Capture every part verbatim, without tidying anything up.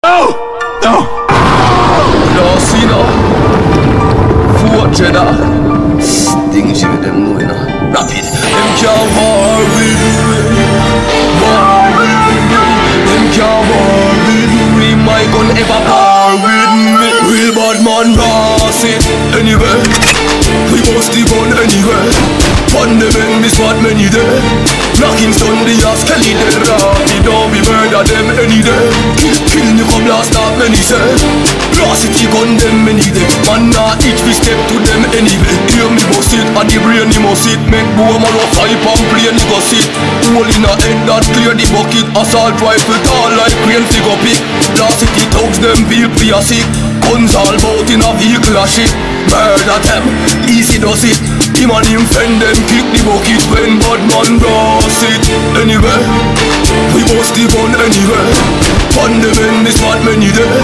No! No! No, see no. Four Djrdeal. Sting she with them know, you know. Rapid. Them can't war with me. War with me. Them can't war with me. My gun ever war with me. Real bad man pass it anywhere. We bust the gun anywhere. One the men miss what many day. Knocking Sunday as Kelly the Rapido. We murder them any day. Kill, kill Nicko blast up many say. Blast it, gun them many day. Man not each we step to them anyway. Hear me bust it, and the brain he must sit. Make boom and rough hype and plane he go sit. Hole in a head that clear the bucket. Assault rifle tall like crane figure pick. Blast it, the thugs them feel free or sick. Guns all bout in a vehicle or shit. Murder them, easy does it. Him and him friend them kick the bucket when bad man blast it. Anyway, we bust the gun anywhere. Fun the men miss what many day.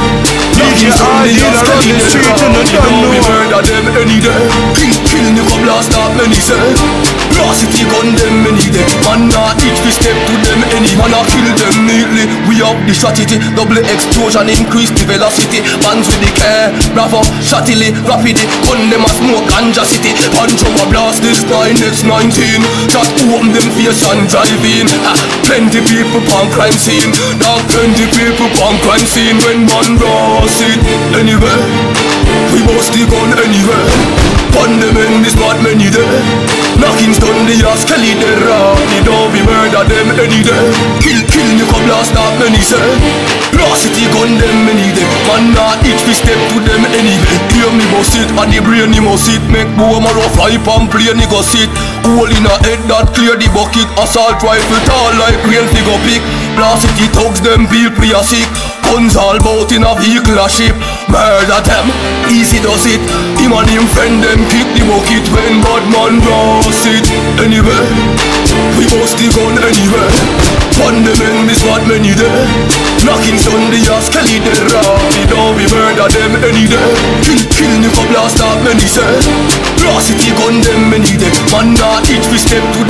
Djrdeal around the street and they don't know. We murder them any day. Kill, kill Nicko blast up many say. Blast it, gun them many day. Man not each we step to them any. Man a kill them neatly. We up the strategy. Double explosion increase the velocity. Bands with the care. Bravo, Djrdeal, Rapido. Gun them a smoke ganja city. Punch over blast this nine X nineteen. Just open them face and drive in. Ah, plenty people on crime scene. Now plenty people on crime scene. When man blast it anywhere. We bust the gun anywhere. Pon them in this mad many day. Knocking Sunday as Kelly the Rapido. We murder them any day. Kill, kill Nicko blast up many say. Blast it, gun them many day. Man not each we step to them anyway. Hear me bust it, and the brain he must sit. Make boom and rough hype and plane he go sit. Hole in a head that clear the bucket. Assault rifle tall like crane figure pick. Blast it, the thugs them feel free or sick. Guns all bout in a vehicle or ship. Murder them, easy does it. Him and him friend them kick the bucket when bad man blast it. Anyway, we bust the gun anywhere. Fun the men miss what many day. Knocking Sunday as Kelly the Rapido. We murder them any day. Kill, kill Nicko blast up many say. Blast it, gun them many day. Man not each we step to